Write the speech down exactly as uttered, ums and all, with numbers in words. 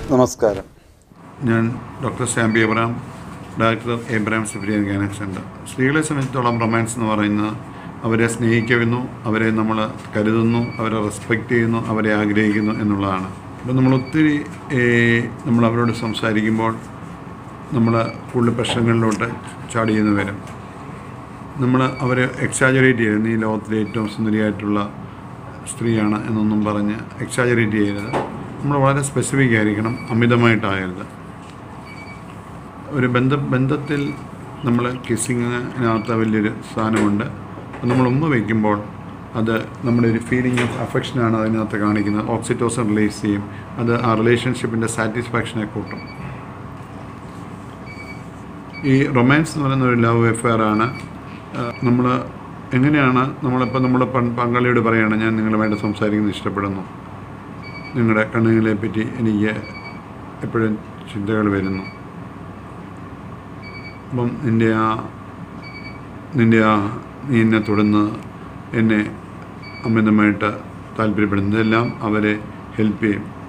നമസ്കാരം. ഞാൻ doctor Samby Abraham, director Abraham സിഫ്രിയൻ ഗൈനക് സെൻ്റർ. സ്ത്രീകളെ സംബന്ധിച്ചിടത്തോളം റൊമാൻസ് എന്ന് പറയുന്നത് അവരെ സ്നേഹിക്കുന്നു, അവരെ നമ്മൾ കരുതുന്നു, അവരെ റെസ്പെക്റ്റ് ചെയ്യുന്നു, അവരെ ആഗ്രഹിക്കുന്നു എന്നുള്ളതാണ്. അപ്പോൾ നമ്മൾ ഒത്തിരി നമ്മൾ അവരോട് സംസാരിക്കുമ്പോൾ നമ്മൾ കൂടുതൽ പ്രശ്നങ്ങളിലോട്ട് ചാടി ചെന്ന് വരും. നമ്മൾ അവരെ എക്സാജറേറ്റ് ചെയ്യരുത്. ഈ ലോകത്തിലെ ഏറ്റവും സുന്ദരിയായിട്ടുള്ള സ്ത്രീയാണ് എന്നൊന്നും പറഞ്ഞ് എക്സാജറേറ്റ് ചെയ്യരുത്. നമ്മൾ വളരെ സ്പെസിഫിക് ആയിരിക്കണം, അമിതമായിട്ടാകരുത്. ഒരു ബന്ധ ബന്ധത്തിൽ നമ്മൾ കിസ്സിങ്ങിനകത്ത് വലിയൊരു സാധനമുണ്ട്. നമ്മൾ ഉമ്മ വയ്ക്കുമ്പോൾ അത് നമ്മുടെ ഒരു ഫീലിംഗ് ഓഫ് അഫെക്ഷനാണ് അതിനകത്ത് കാണിക്കുന്നത്. ഓക്സിറ്റോസിൻ റിലീസ് ചെയ്യും. അത് ആ റിലേഷൻഷിപ്പിൻ്റെ സാറ്റിസ്ഫാക്ഷനെ കൂട്ടും. ഈ റൊമാൻസ് എന്ന് പറയുന്ന ഒരു ലവ് അഫെയറാണ്. നമ്മൾ എങ്ങനെയാണ് നമ്മളിപ്പോൾ നമ്മുടെ പങ്കാളിയോട് പറയുകയാണ്, ഞാൻ നിങ്ങളുമായിട്ട് സംസാരിക്കുന്നത് ഇഷ്ടപ്പെടുന്നു, നിങ്ങളുടെ കണ്ണുകളെ പറ്റി എനിക്ക് എപ്പോഴും ചിന്തകൾ വരുന്നു, അപ്പം നിൻ്റെ ആ നിൻ്റെ ആ നീ എന്നെ തുടർന്ന് എന്നെ അമിതമായിട്ട് താല്പര്യപ്പെടുന്നതെല്ലാം അവരെ ഹെൽപ്പ് ചെയ്യും.